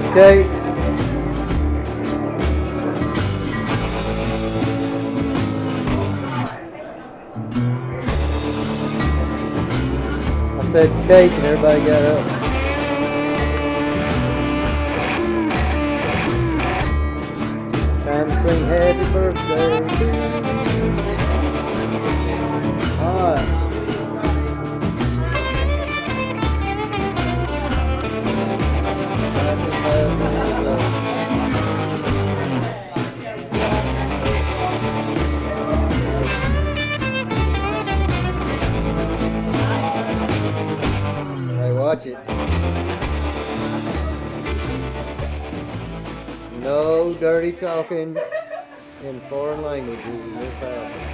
Okay. I said cake and everybody got up. Time to sing happy birthday to you. Alright. Watch it. No dirty talking in foreign languages in this house.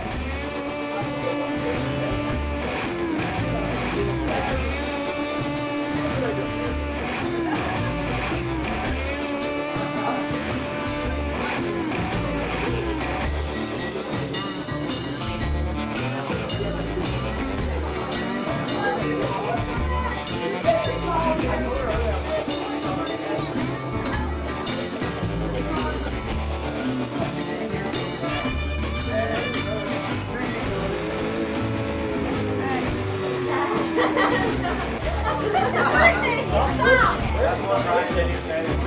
That's what Ryan did. He said it's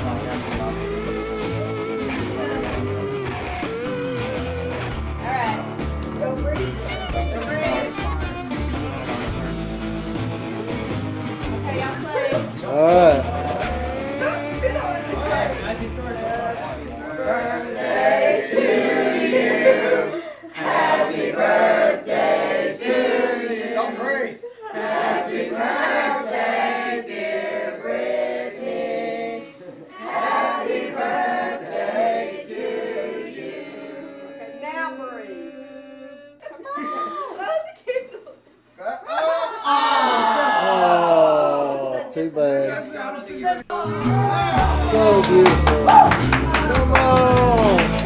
Alright. Go breathe. Go breathe. Okay, y'all play. Alright. Don't spit on it. Birthday to you. Happy birthday to you. Don't breathe. Happy birthday, dear Brittany. Happy birthday to you. Okay, now breathe. Come on. Oh, the giggles. Oh, too bad. So beautiful. Come on.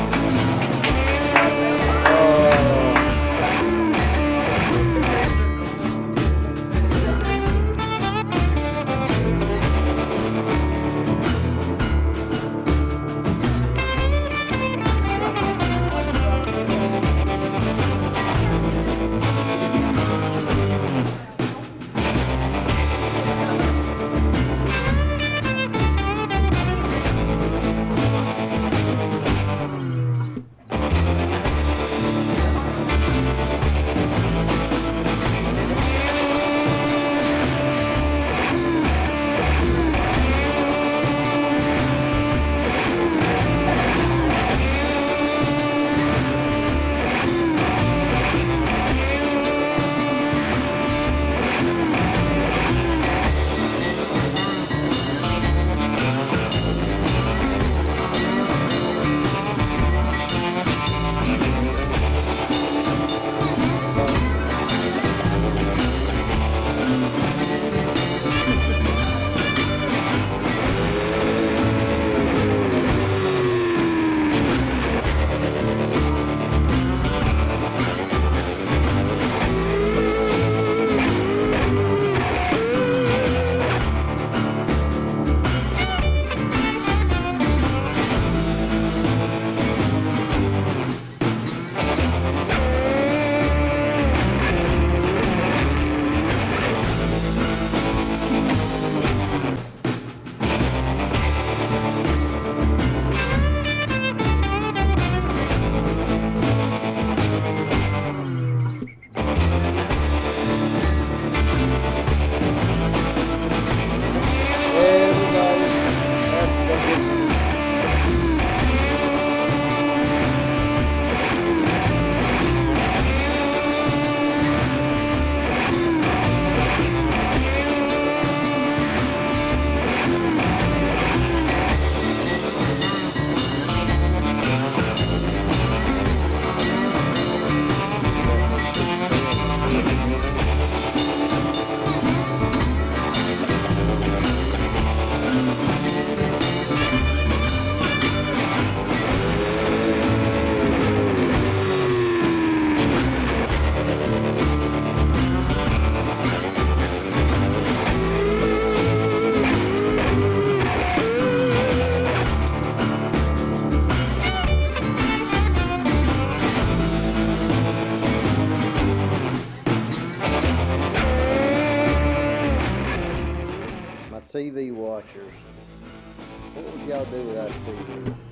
TV watchers. What would y'all do without TV?